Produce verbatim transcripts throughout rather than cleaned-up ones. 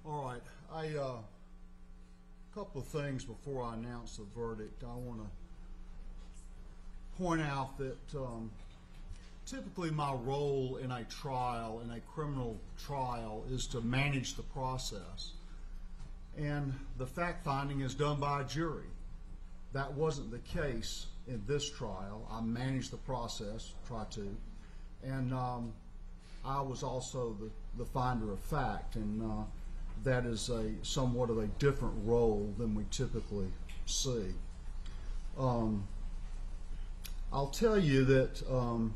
All right, I, uh, couple of things before I announce the verdict. I want to point out that um, typically my role in a trial, in a criminal trial, is to manage the process. And the fact finding is done by a jury. That wasn't the case in this trial. I managed the process, try to, and um, I was also the, the finder of fact, and uh, that is a somewhat of a different role than we typically see. Um, I'll tell you that um,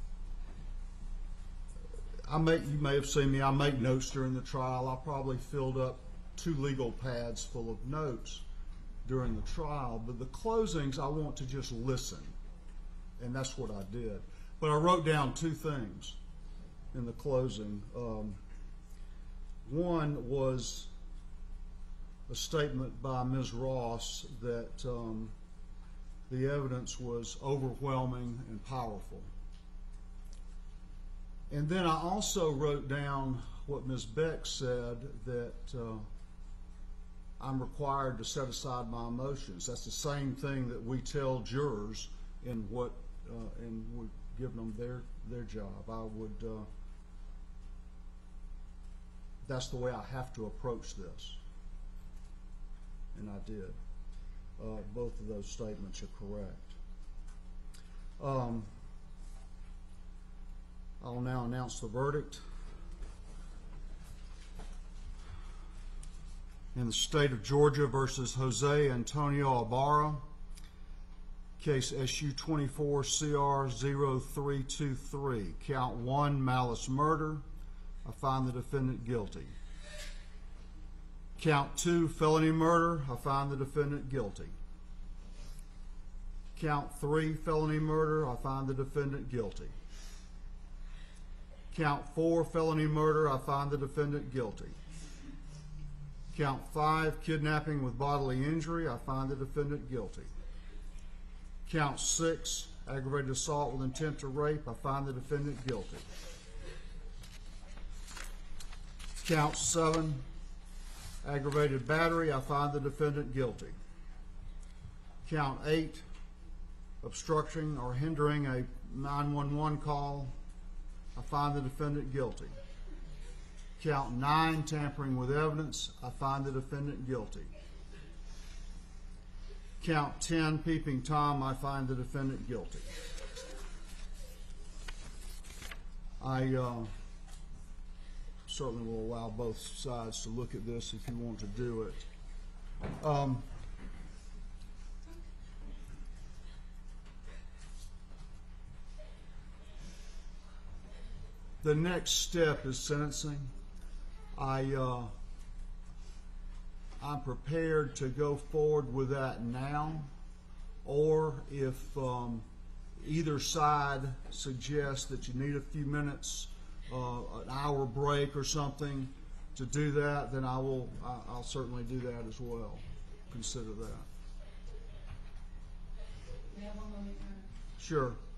I make, you may have seen me, I make notes during the trial. I probably filled up two legal pads full of notes during the trial, but the closings I want to just listen, and that's what I did. But I wrote down two things in the closing. Um, one was a statement by Miz Ross that um, the evidence was overwhelming and powerful. And then I also wrote down what Miz Beck said, that uh, I'm required to set aside my emotions. That's the same thing that we tell jurors in what, uh, in we give them their their job. I would. Uh, that's the way I have to approach this, and I did. Uh, both of those statements are correct. Um, I'll now announce the verdict. In the state of Georgia versus Jose Antonio Ibarra, case S U twenty-four C R zero three two three, count one, malice murder. I find the defendant guilty. Count two, felony murder. I find the defendant guilty. Count three, felony murder. I find the defendant guilty. Count four, felony murder. I find the defendant guilty. Count five, kidnapping with bodily injury. I find the defendant guilty. Count six, aggravated assault with intent to rape. I find the defendant guilty. Count seven, aggravated battery. I find the defendant guilty. Count eight, obstructing or hindering a nine one one call. I find the defendant guilty. Count nine, tampering with evidence. I find the defendant guilty. Count ten, peeping Tom. I find the defendant guilty. I uh, certainly will allow both sides to look at this if you want to do it. Um, the next step is sentencing. I, uh, I'm prepared to go forward with that now, or if um, either side suggests that you need a few minutes, uh, an hour break or something to do that, then I will, I, I'll certainly do that as well. Consider that. We have one moment. Sure.